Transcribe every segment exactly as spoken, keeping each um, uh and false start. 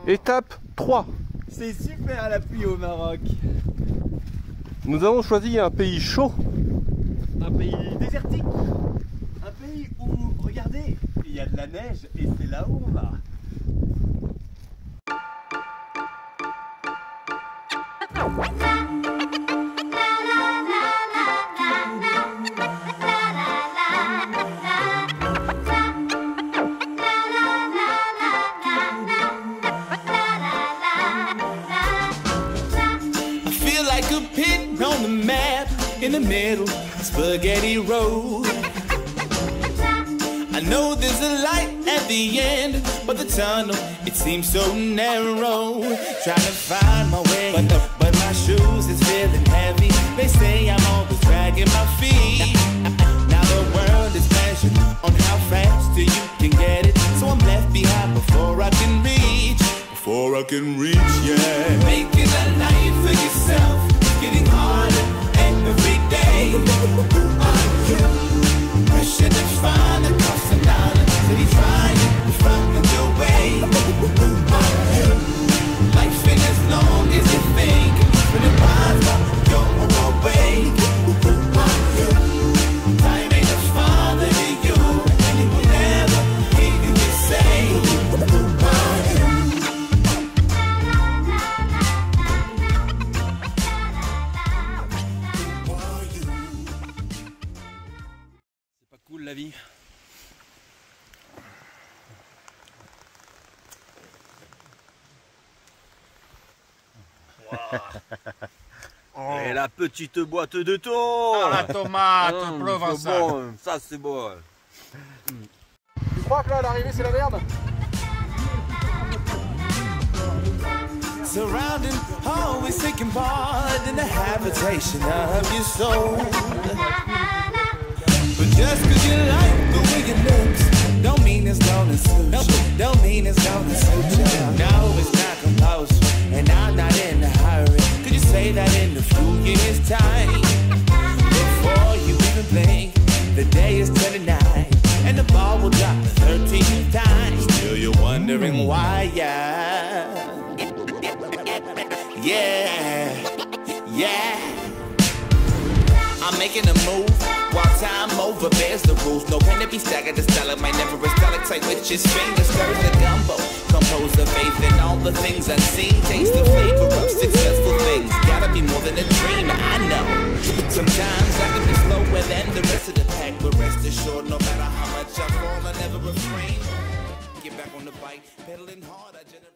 Étape trois. C'est super la pluie au Maroc. Nous avons choisi un pays chaud. Un pays désertique. Un pays où, regardez, il y a de la neige et c'est là où on va. On the map, in the middle, Spaghetti Road. I know there's a light at the end, but the tunnel, it seems so narrow. Trying to find my way, but, the, but my shoes is feeling heavy. They say I'm always dragging my feet. Now the world is measured on how fast you can get it. So I'm left behind before I can reach, before I can reach, yeah. Making a life for yourself, getting harder every day. Who are you? Pressure to find a cost of dollar. City trying to find your way. Who are you? Life ain't as long as you think. When it winds up your way. Who are you? Time ain't a father to you, and it will never hear you say. Who are you? Cool la vie. Wow. Oh. Et la petite boîte de thon. Ah, la tomate mmh, provençale. Bon, ça c'est bon. Tu crois que là à l'arrivée c'est la merde? Surrounding, always taking part in the habitation of your soul. But just cause you like the way it looks, don't mean it's gonna suit you. Don't mean it's gonna suit you. No, it's not compulsory, and I'm not in a hurry. Could you say that in a few years' time? Before you even blink, the day is twenty-nine, and the ball will drop thirteen times. Still you're wondering why, yeah. Yeah, yeah. I'm making a move while time over bears the rules. No pen to be staggered, the style might never a stalactite with his fingers. Stirs the gumbo, compose the faith in all the things unseen. Taste the flavor of successful things. Gotta be more than a dream, I know. Sometimes I can be slower than the rest of the pack, but rest assured, no matter how much I fall, I never refrain. Get back on the bike, pedaling hard, I generate.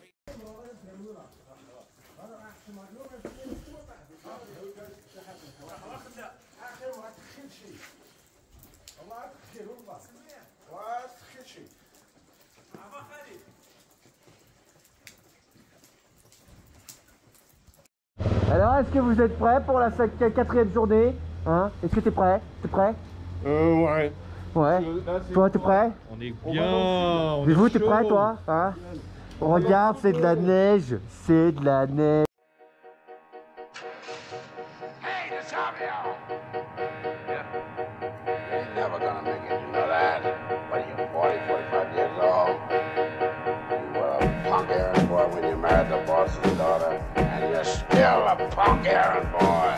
Alors, est-ce que vous êtes prêts pour la quatrième journée, hein? Est-ce que t'es prêt? T'es prêt? Euh, ouais. Ouais. Toi, t'es prêt? On est bien. Et vous, t'es prêt, toi? Hein? Regarde, c'est de la neige. C'est de la neige. Hey, the champion! Yeah. You're never gonna make it, you know that. But you're forty, forty-five years old. You were a punk errand boy when you married the boss's daughter, and you're still a punk errand boy.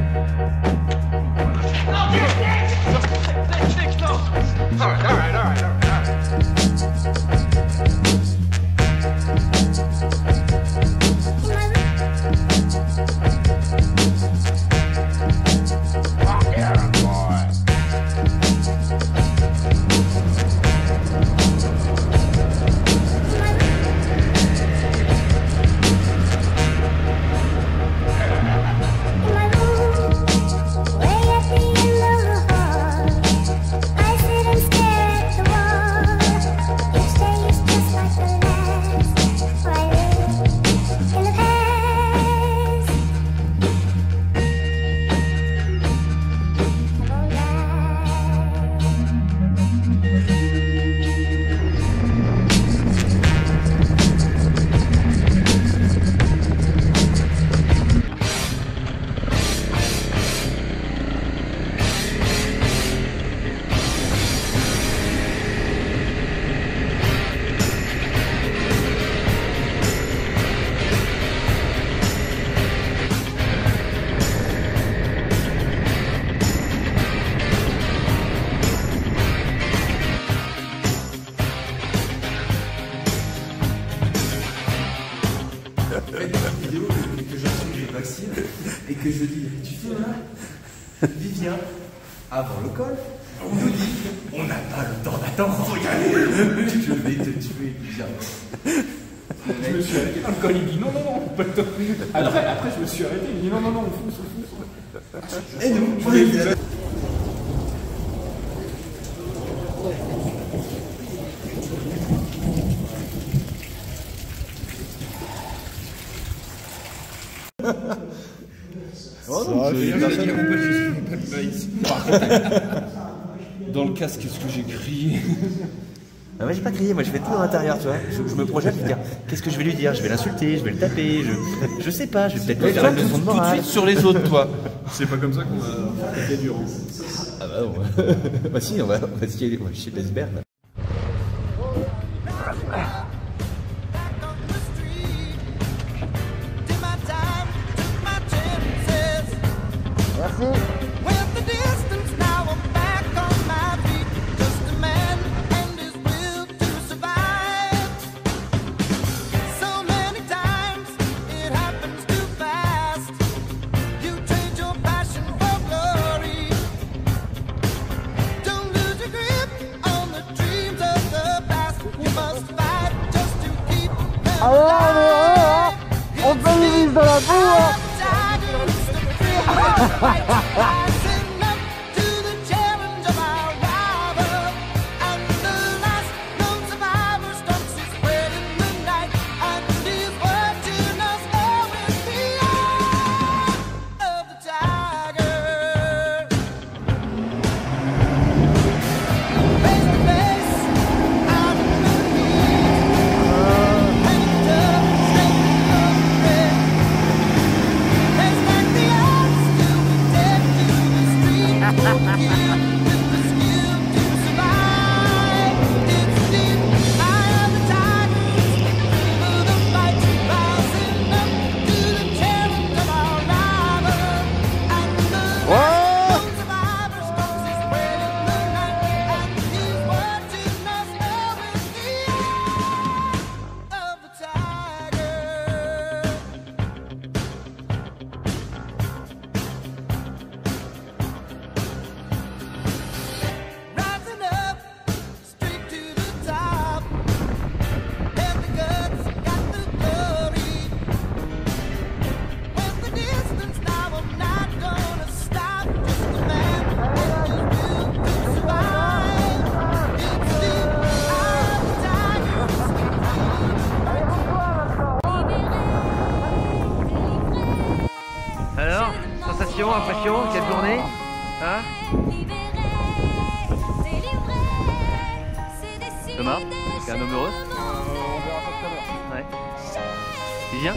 No, Nick, Nick! Nick, no! All right, all right, all right, all right. Way at the end of the hall, I sit and stare. fais une vidéo que, que j'assume que je vaccine et que je dis, tu sais là, Vivien, avant le col, on nous dit, on n'a pas le temps d'attendre, regardez, je vais te tuer, Vivien. Je me suis arrêté dans le col, il dit non, non, non, pas le temps. Après, après, je me suis arrêté, il dit non, non, non, on fonce, on fonce. Et nous, on est Oh non, j'ai rien à dire, pas de maïs. Par contre, dans le casque, qu'est-ce que j'ai crié? Ah, moi j'ai pas crié, moi je fais tout dans l'intérieur, tu vois. Je, je me projette, je vais dire, qu'est-ce que je vais lui dire? Je vais l'insulter, je vais le taper, je, je sais pas, je vais peut-être lui faire une leçon de morale. Tout de suite sur les autres, toi. C'est pas comme ça qu'on va faire du rang. Ah bah non, bah si, on va, on va skier, on va chier l'iceberg là. Merci. Ah là, on est heureux, hein. On fait une mise dans la boue, hein. Alors, sensation, impression, quelle journée? Hein? Thomas, t'es un homme heureux? On verra ça tout à l'heure. Ouais. Vivien?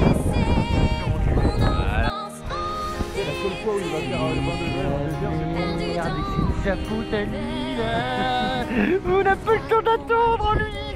La seule fois où il va faire le vingt degrés en deux heures, c'est Regardez, c'est sa faute à lui, là. On n'a pas le temps d'attendre, lui.